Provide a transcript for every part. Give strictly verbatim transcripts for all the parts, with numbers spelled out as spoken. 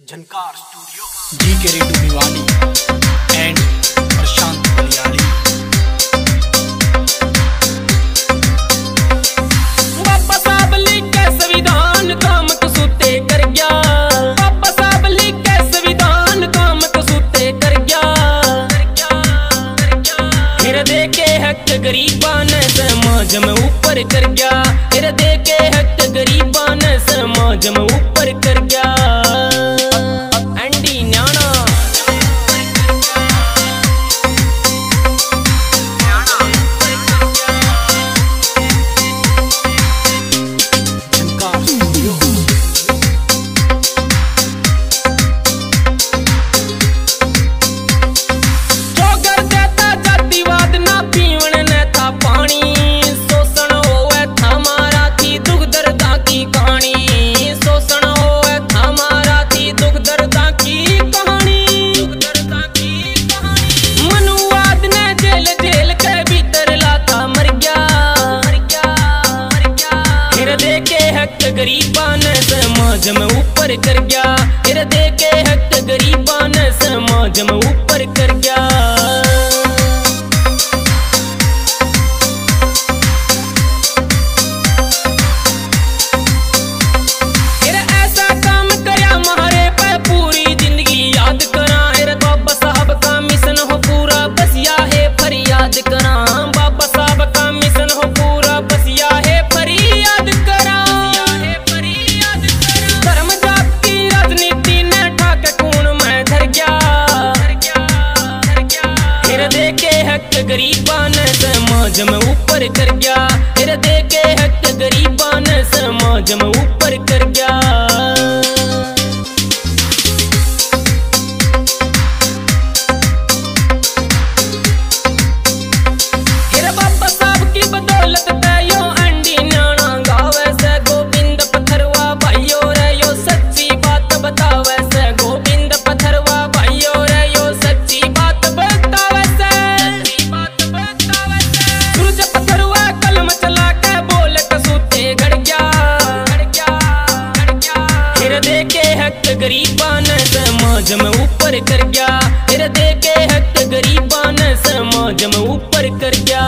झनकार studio जी के रेटू भिवानी एंड प्रशांत बलियाली। बाबा साहब लिखे संविधान काम कसूते कर गया। बाबा साहब लिखे संविधान काम कसूते कर गया। फिर दे के हक गरीबा ने समाज में ऊपर कर गया। फिर दे के हक गरीबा ने समाज में ऊपर कर गया। गरीबा ने समाज में ऊपर कर गया। फिर दे के हक गरीबा ने समाज में ऊपर कर गया। फिर ऐसा काम करया मारे पे पूरी जिंदगी याद करा। फिर बाबा साहब का मिशन हो पूरा बसिया है फरियाद करा। बाबा साहब का मिशन हो पूरा बसिया है फरियाद करा। गरीबा ने समाज में ऊपर कर गया। फिर दे के हक गरीबा ने समाज में ऊपर कर गया। फिर बाबा साहब की बदौलत पे यो अंडी न्याणा गावे से गोविंद पथरवा भाइयो रे यो सच्ची बात बतावे से। गोविंद पथरवा भाइयो रे यो सच्ची बात बतावे से। गरीबा ने समाज में ऊपर कर गया। फिर दे के हक गरीबा ने समाज में ऊपर कर गया।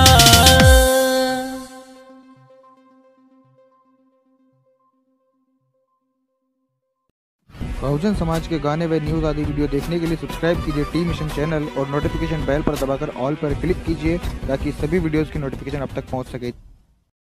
बहुजन समाज के गाने व न्यूज आदि वीडियो देखने के लिए सब्सक्राइब कीजिए टी मिशन चैनल और नोटिफिकेशन बेल पर दबाकर ऑल पर क्लिक कीजिए ताकि सभी वीडियोस की नोटिफिकेशन अब तक पहुंच सके।